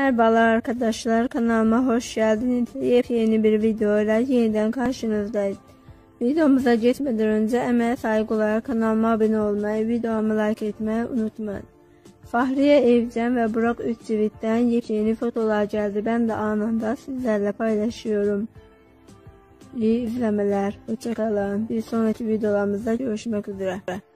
Merhabalar arkadaşlar, kanalıma hoş geldiniz. Yepyeni bir videoyla yeniden karşınızdayız. Videomuza geçmeden önce emeğe saygı olarak kanalıma abone olmayı, videomu like etmeyi unutmayın. Fahriye Evcen ve Burak Özçivit'ten yepyeni fotolar geldi. Ben de anında sizlerle paylaşıyorum. İyi izlemeler, hoşça kalın. Bir sonraki videolarımızda görüşmek üzere.